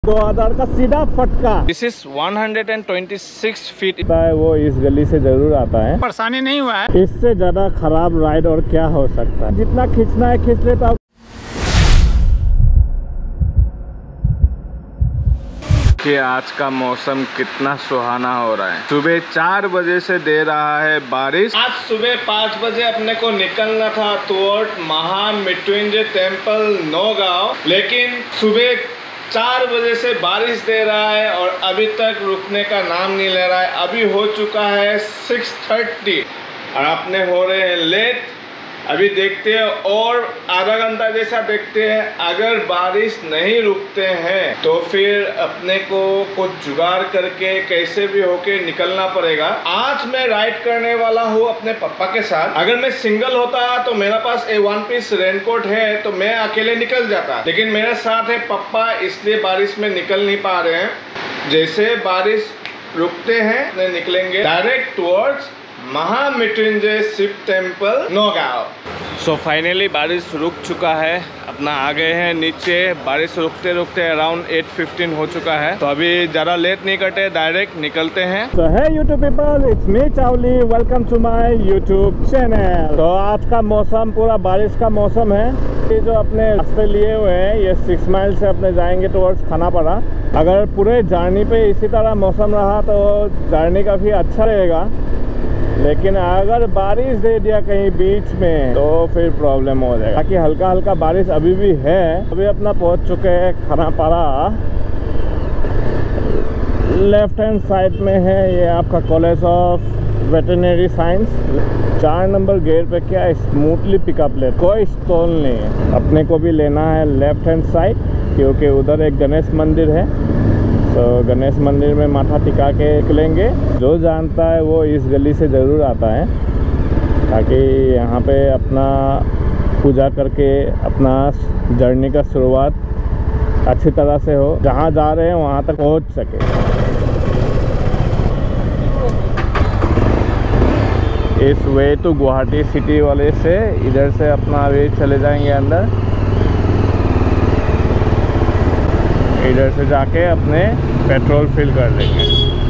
2000 का सीधा फटका। This is 126 feet. वो इस गली से जरूर आता है, परेशानी नहीं हुआ है। इससे ज्यादा खराब राइड और क्या हो सकता है। जितना खींचना है खींच लेता हूँ। कि आज का मौसम कितना सुहाना हो रहा है। सुबह 4 बजे से दे रहा है बारिश। आज सुबह 5 बजे अपने को निकलना था टुवर्ड महामृत्युंजय टेम्पल नौगांव, लेकिन सुबह 4 बजे से बारिश दे रहा है और अभी तक रुकने का नाम नहीं ले रहा है। अभी हो चुका है 6:30 और अपने हो रहे हैं लेट। अभी देखते हैं और आधा घंटा जैसा देखते हैं। अगर बारिश नहीं रुकते हैं तो फिर अपने को कुछ जुगाड़ करके कैसे भी होके निकलना पड़ेगा। आज मैं राइड करने वाला हूँ अपने पापा के साथ। अगर मैं सिंगल होता तो मेरे पास एक 1 पीस रेनकोट है तो मैं अकेले निकल जाता, लेकिन मेरे साथ है पापा, इसलिए बारिश में निकल नहीं पा रहे हैं। जैसे बारिश रुकते हैं निकलेंगे direct towards Mahamrityunjaya Shiv temple Naugaon. So finally बारिश रुक चुका है। अपना आ गए हैं नीचे। बारिश रुकते रुकते अराउंड 8:15 हो चुका है, तो अभी ज़्यादा लेट नहीं करते, डायरेक्ट निकलते हैं। So hey YouTube people, it's me Chawli, welcome to my YouTube channel. तो आज का मौसम पूरा बारिश का मौसम है। ये जो अपने रास्ते लिए हुए हैं ये 6 माइल से अपने जाएंगे टुवर्ड्स खानापाड़ा। अगर पूरे जर्नी पे इसी तरह मौसम रहा तो जर्नी काफ़ी अच्छा रहेगा, लेकिन अगर बारिश दे दिया कहीं बीच में तो फिर प्रॉब्लम हो जाएगा। बाकी हल्का हल्का बारिश अभी भी है। अभी अपना पहुंच चुके हैं खानापाड़ा। लेफ्ट हैंड साइड में है ये आपका college of veterinary science. 4 number gate पे क्या स्मूथली पिकअप ले, कोई स्टॉल नहीं है। अपने को भी लेना है लेफ्ट हैंड साइड, क्योंकि उधर एक गणेश मंदिर है। तो गणेश मंदिर में माथा टिका के निकलेंगे। जो जानता है वो इस गली से ज़रूर आता है, ताकि यहाँ पे अपना पूजा करके अपना जर्नी का शुरुआत अच्छी तरह से हो, जहाँ जा रहे हैं वहाँ तक पहुँच सके। इस वे टू गुवाहाटी सिटी वाले से इधर से अपना वे चले जाएंगे अंदर। इधर से जाके अपने पेट्रोल फिल कर लेंगे।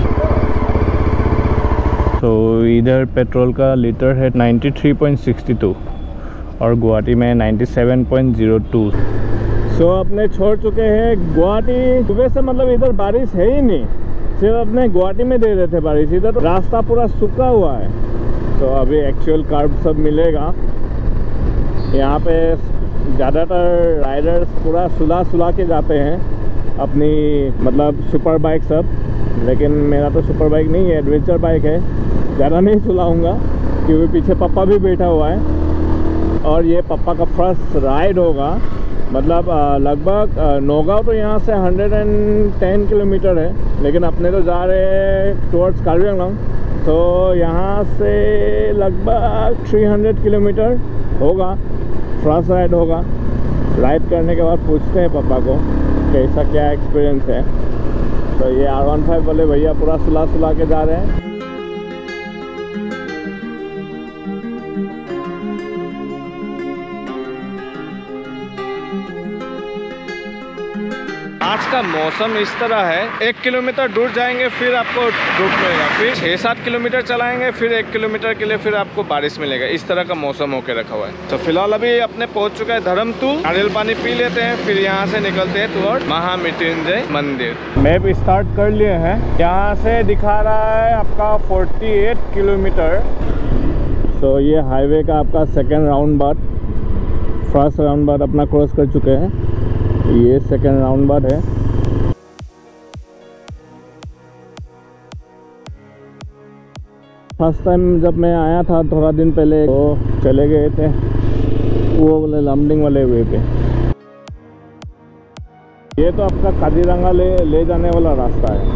तो इधर पेट्रोल का लीटर है 93.62 और गुवाहाटी में 97.02। सो अपने छोड़ चुके हैं गुवाहाटी। सुबह से मतलब इधर बारिश है ही नहीं, सिर्फ अपने गुवाहाटी में दे रहे थे बारिश। इधर तो रास्ता पूरा सूखा हुआ है। तो अभी एक्चुअल कर्व सब मिलेगा। यहाँ पे ज़्यादातर राइडर्स पूरा सुला के जाते हैं अपनी, मतलब सुपर बाइक सब। लेकिन मेरा तो सुपर बाइक नहीं है, एडवेंचर बाइक है। ज़्यादा नहीं सुलाऊंगा क्योंकि पीछे पापा भी बैठा हुआ है और ये पापा का फर्स्ट राइड होगा। मतलब लगभग नौगांव तो यहाँ से 110 किलोमीटर है, लेकिन अपने तो जा रहे हैं टुवर्ड्स कार्बी आंगलॉन्ग। तो यहाँ से लगभग 300 किलोमीटर होगा, फर्स्ट राइड होगा। राइड करने के बाद पूछते हैं पापा को कैसा क्या एक्सपीरियंस है। तो ये R15 वाले भैया पूरा सुला के जा रहे हैं। आज का मौसम इस तरह है, 1 किलोमीटर दूर जाएंगे फिर आपको धूप मिलेगा, फिर 6-7 किलोमीटर चलाएंगे फिर 1 किलोमीटर के लिए फिर आपको बारिश मिलेगा। इस तरह का मौसम होके रखा हुआ है। तो फिलहाल अभी अपने पहुंच चुका है धर्मतुल। नारियल पानी पी लेते हैं, फिर यहाँ से निकलते हैं टुवर्ड महामृत्युंजय मंदिर। मैप स्टार्ट कर लिए हैं। यहाँ से दिखा रहा है आपका 48 किलोमीटर। तो ये हाईवे का आपका सेकेंड राउंड बाद, फर्स्ट राउंड बाद अपना क्रॉस कर चुके हैं। ये सेकेंड राउंड बाद है। फर्स्ट टाइम जब मैं आया था थोड़ा दिन पहले, तो चले गए थे वो वाले लमडिंग वाले वे पे। ये तो आपका काजीरंगा ले जाने वाला रास्ता है।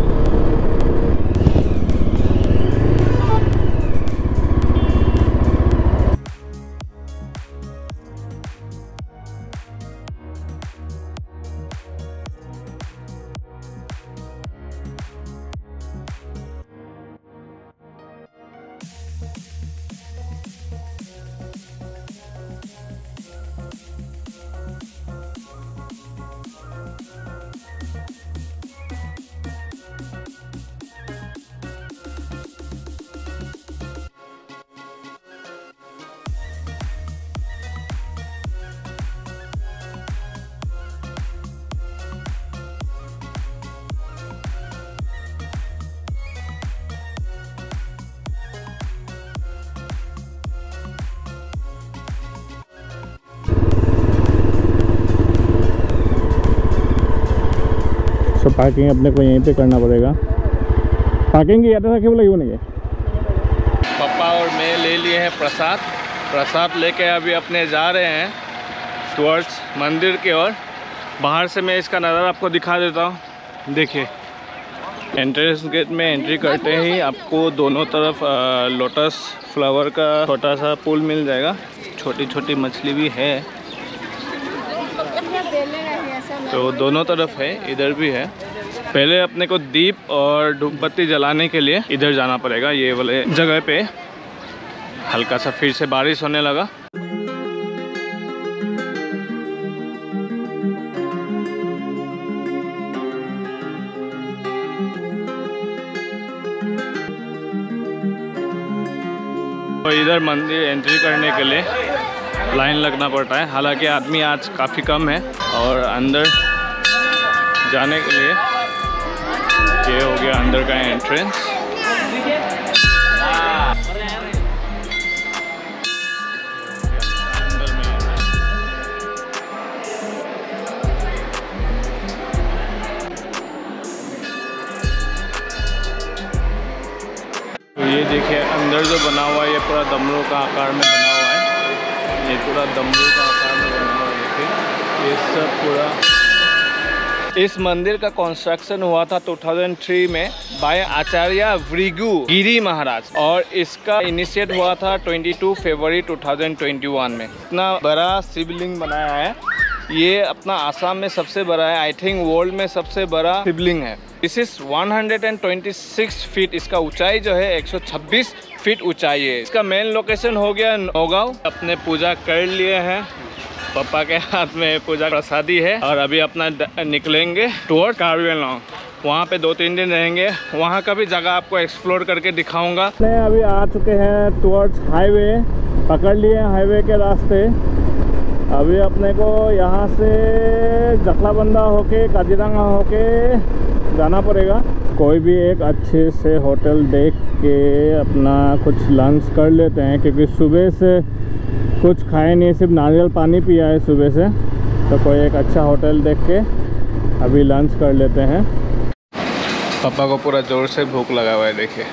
तो पार्किंग अपने को यहीं पे करना पड़ेगा। पार्किंग की यात्रा क्यों लगी होने के। पापा और मैं ले लिए हैं प्रसाद लेके अभी अपने जा रहे हैं टुवर्ड्स मंदिर की ओर। बाहर से मैं इसका नज़ारा आपको दिखा देता हूँ। देखिए, एंट्रेंस गेट में एंट्री करते ही आपको दोनों तरफ लोटस फ्लावर का छोटा सा पुल मिल जाएगा। छोटी छोटी मछली भी है, तो दोनों तरफ है, इधर भी है। पहले अपने को दीप और धूपबत्ती जलाने के लिए इधर जाना पड़ेगा, ये वाले जगह पे। हल्का सा फिर से बारिश होने लगा। तो इधर मंदिर एंट्री करने के लिए लाइन लगना पड़ता है। हालांकि आदमी आज काफ़ी कम है। और अंदर जाने के लिए ये हो गया अंदर का एंट्रेंस। तो ये देखिए अंदर जो बना हुआ है ये पूरा डमरू का आकार में बना हुआ है। ये पूरा डमरू का आकार में बना हुआ है। देखिए ये सब पूरा। इस मंदिर का कंस्ट्रक्शन हुआ था 2003 में बाय आचार्य भृगु गिरी महाराज, और इसका इनिशिएट हुआ था 22 फरवरी 2021 में। इतना बड़ा शिवलिंग बनाया है, ये अपना आसाम में सबसे बड़ा है। आई थिंक वर्ल्ड में सबसे बड़ा शिवलिंग है। This is 126 feet. इसका ऊंचाई जो है 126 फीट ऊंचाई है। इसका मेन लोकेशन हो गया नौगांव। अपने पूजा कर लिए हैं, पापा के हाथ में पूजा प्रसादी है, और अभी अपना निकलेंगे टुवर्ड कार्बी आंगलॉन्ग। वहाँ पे 2-3 दिन रहेंगे। वहाँ का भी जगह आपको एक्सप्लोर करके दिखाऊंगा। अभी आ चुके हैं टुवर्ड्स हाईवे, पकड़ लिए हाईवे के रास्ते। अभी अपने को यहाँ से जखलाबंदा होके काजीरंगा होके जाना पड़ेगा। कोई भी एक अच्छे से होटल देख के अपना कुछ लंच कर लेते हैं, क्योंकि सुबह से कुछ खाए नहीं, सिर्फ नारियल पानी पिया है सुबह से। तो कोई एक अच्छा होटल देख के अभी लंच कर लेते हैं। पापा को पूरा ज़ोर से भूख लगा हुआ है। देखिए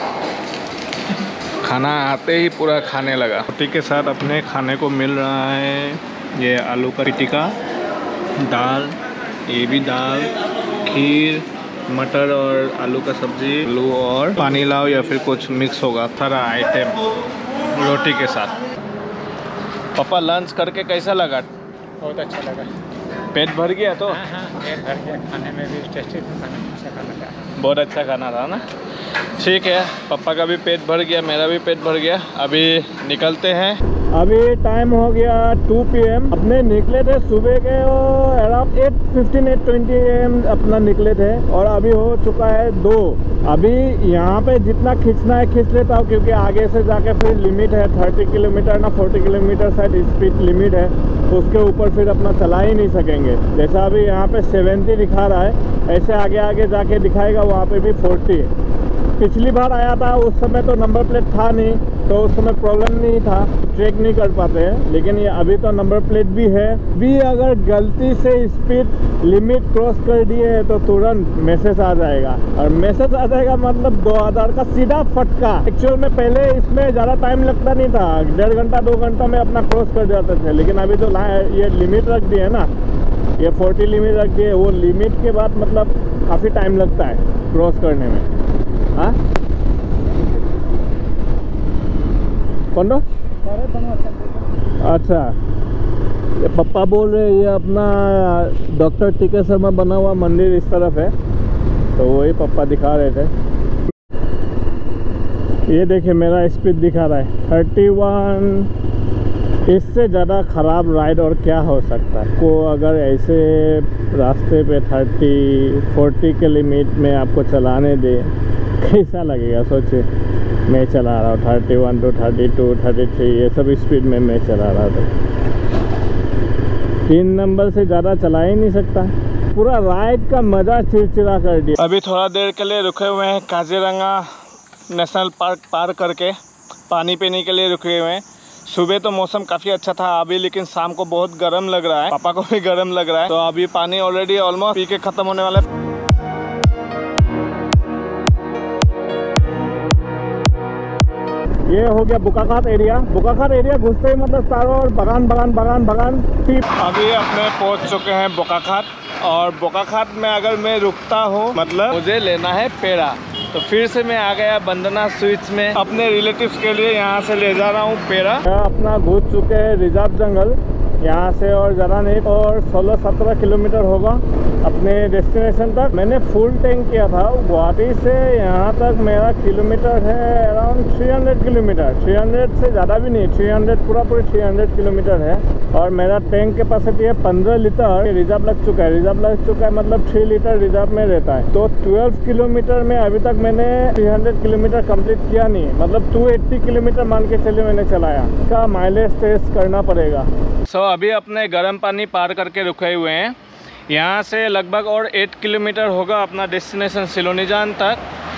खाना आते ही पूरा खाने लगा। रोटी के साथ अपने खाने को मिल रहा है ये आलू का पिटिका, दाल, ये भी दाल, खीर, मटर और आलू का सब्जी, आलू और पानी लाओ या फिर कुछ मिक्स होगा, सारा आइटम रोटी के साथ। पापा लंच करके कैसा लगा? बहुत अच्छा लगा। पेट भर गया? तो हाँ, पेट भर गया। खाने में भी टेस्टी था, अच्छा खाना था। बहुत अच्छा खाना था ना। ठीक है, पापा का भी पेट भर गया, मेरा भी पेट भर गया। अभी निकलते हैं। अभी टाइम हो गया 2 PM। अपने निकले थे सुबह के अराउंड 8:15 8:20 AM अपना निकले थे, और अभी हो चुका है 2। अभी यहाँ पे जितना खींचना है खींच लेता हूँ, क्योंकि आगे से जाके फिर लिमिट है 30 किलोमीटर ना 40 किलोमीटर शायद स्पीड लिमिट है। उसके ऊपर फिर अपना चला ही नहीं सकेंगे। जैसा अभी यहाँ पे 70 दिखा रहा है, ऐसे आगे आगे जाके दिखाएगा वहाँ पे भी 40। पिछली बार आया था उस समय तो नंबर प्लेट था नहीं, तो उस समय प्रॉब्लम नहीं था, चेक नहीं कर पाते हैं। लेकिन ये अभी तो नंबर प्लेट भी है। भी अगर गलती से स्पीड लिमिट क्रॉस कर दिए है तो तुरंत मैसेज आ जाएगा, और मैसेज आ जाएगा मतलब 2000 का सीधा फटका। एक्चुअल में पहले इसमें ज़्यादा टाइम लगता नहीं था, 1.5 घंटा 2 घंटा में अपना क्रॉस कर जाते थे। लेकिन अभी तो ये लिमिट रख दी है ना, ये 40 लिमिट रख दी है। वो लिमिट के बाद मतलब काफ़ी टाइम लगता है क्रॉस करने में। हाँ कौन दो? अच्छा, ये पप्पा बोल रहे हैं ये अपना डॉक्टर टीके शर्मा बना हुआ मंदिर इस तरफ है, तो वही पप्पा दिखा रहे थे। ये देखिए मेरा स्पीड दिखा रहा है 31। इससे ज़्यादा ख़राब राइड और क्या हो सकता है। को अगर ऐसे रास्ते पे 30-40 के लिमिट में आपको चलाने दे, कैसा लगेगा सोचिए। मैं चला रहा हूँ 31 to 32 33 ये सब स्पीड में मैं चला रहा था। 3 नंबर से ज़्यादा चला ही नहीं सकता। पूरा राइड का मज़ा चिड़चिड़ा कर दिया। अभी थोड़ा देर के लिए रुके हुए हैं काजीरंगा नेशनल पार्क पार करके, पानी पीने के लिए रुके हुए हैं। सुबह तो मौसम काफ़ी अच्छा था अभी, लेकिन शाम को बहुत गर्म लग रहा है। पापा को भी गर्म लग रहा है, तो अभी पानी ऑलरेडी ऑलमोस्ट पी के ख़त्म होने वाला है। ये हो गया बुकाखात एरिया। बुकाखात एरिया घुसते ही मतलब चारों ओर बगान बगान बगान बगान। अभी अपने पहुंच चुके हैं बोकाखात, और बोकाखात में अगर मैं रुकता हूँ मतलब मुझे लेना है पेड़ा, तो फिर से मैं आ गया बंदना स्वीट्स में अपने रिलेटिव्स के लिए यहाँ से ले जा रहा हूँ पेड़ा। अपना घुस चुके हैं रिजर्व जंगल यहाँ से, और ज़्यादा नहीं, और 16-17 किलोमीटर होगा अपने डेस्टिनेशन तक। मैंने फुल टैंक किया था। गुवाहाटी से यहाँ तक मेरा किलोमीटर है अराउंड 300 किलोमीटर, 300 से ज़्यादा भी नहीं, 300 पूरा 300 किलोमीटर है। और मेरा टैंक कैपेसिटी है 15 लीटर। रिजर्व लग चुका है, रिजर्व लग चुका है मतलब 3 लीटर रिजर्व में रहता है। तो 12 किलोमीटर में अभी तक मैंने 300 किलोमीटर कंप्लीट किया नहीं, मतलब 280 किलोमीटर मान के चलिए मैंने चलाया। इसका माइलेज टेस्ट करना पड़ेगा। अभी अपने गर्म पानी पार करके रुके हुए हैं। यहाँ से लगभग और 8 किलोमीटर होगा अपना डेस्टिनेशन सिलोनीजान तक।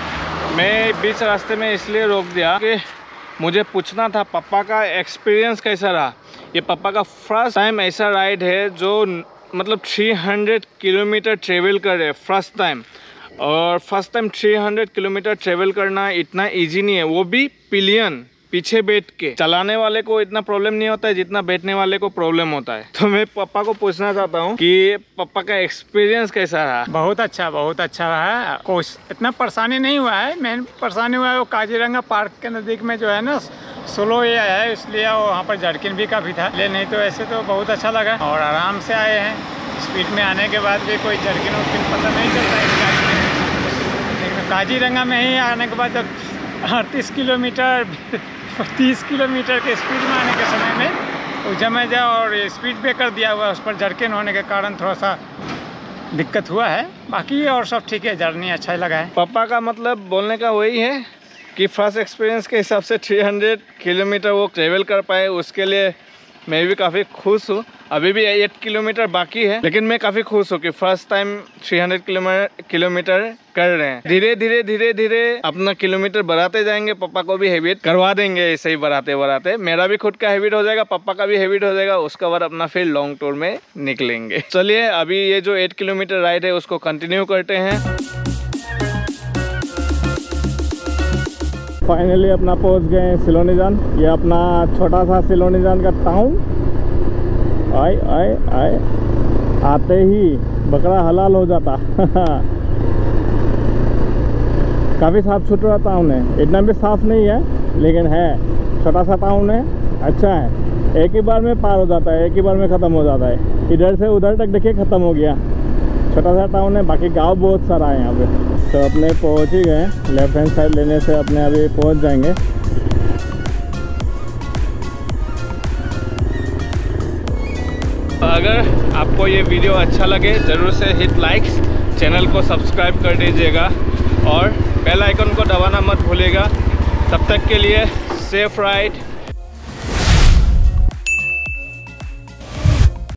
मैं बीच रास्ते में इसलिए रोक दिया कि मुझे पूछना था पापा का एक्सपीरियंस कैसा रहा। ये पापा का फर्स्ट टाइम ऐसा राइड है जो मतलब 300 किलोमीटर ट्रेवल कर रहे हैं फर्स्ट टाइम। और फर्स्ट टाइम 300 किलोमीटर ट्रेवल करना इतना ईजी नहीं है, वो भी पिलियन पीछे बैठ के। चलाने वाले को इतना प्रॉब्लम नहीं होता है जितना बैठने वाले को प्रॉब्लम होता है। तो मैं पापा को पूछना चाहता हूँ कि पापा का एक्सपीरियंस कैसा रहा। बहुत अच्छा रहा है। कोई इतना परेशानी नहीं हुआ है। मेन परेशानी हुआ है वो काजीरंगा पार्क के नज़दीक में जो है ना स्लो ये है, इसलिए वहाँ पर जर्किन भी काफ़ी था। ले नहीं तो ऐसे तो बहुत अच्छा लगा और आराम से आए हैं। स्पीड में आने के बाद भी कोई जर्किन वर्किन पता नहीं चलता है इस गाड़ी में। लेकिन काजीरंगा में ही आने के बाद जब 38 किलोमीटर 30 किलोमीटर के स्पीड में आने के समय में वो जमे जा और स्पीड ब्रेकर दिया हुआ है, उस पर जर्किन होने के कारण थोड़ा सा दिक्कत हुआ है। बाकी और सब ठीक है, जर्नी अच्छा ही लगा है। पापा का मतलब बोलने का वही है कि फर्स्ट एक्सपीरियंस के हिसाब से 300 किलोमीटर वो ट्रेवल कर पाए, उसके लिए मैं भी काफ़ी खुश हूँ। अभी भी 8 किलोमीटर बाकी है, लेकिन मैं काफ़ी खुश हूँ कि फर्स्ट टाइम 300 किलोमीटर कर रहे हैं। धीरे धीरे अपना किलोमीटर बढ़ाते जाएंगे। पापा को भी हैबिट करवा देंगे ऐसे ही बढ़ाते बढ़ाते। मेरा भी खुद का हैबिट हो जाएगा, पापा का भी हैबिट हो जाएगा। उसके बाद अपना फिर लॉन्ग टूर में निकलेंगे। चलिए अभी ये जो 8 किलोमीटर राइड है उसको कंटिन्यू करते हैं। फाइनली अपना पहुंच गए हैं सिलोनीजान। ये अपना छोटा सा सिलोनीजान का टाउन। आए आए आए आते ही बकरा हलाल हो जाता। काफ़ी साफ सुथरा टाउन है, इतना भी साफ नहीं है लेकिन है। छोटा सा टाउन है, अच्छा है। एक ही बार में पार हो जाता है, एक ही बार में ख़त्म हो जाता है। इधर से उधर तक देखिए ख़त्म हो गया। छोटा सा टाउन है, बाकी गांव बहुत सारा है यहाँ पे। तो अपने पहुँच ही गए। लेफ्ट हैंड साइड लेने से अपने अभी पहुँच जाएंगे। अगर आपको ये वीडियो अच्छा लगे ज़रूर से हिट लाइक्स, चैनल को सब्सक्राइब कर दीजिएगा और बेल आइकन को दबाना मत भूलिएगा। तब तक के लिए सेफ राइड।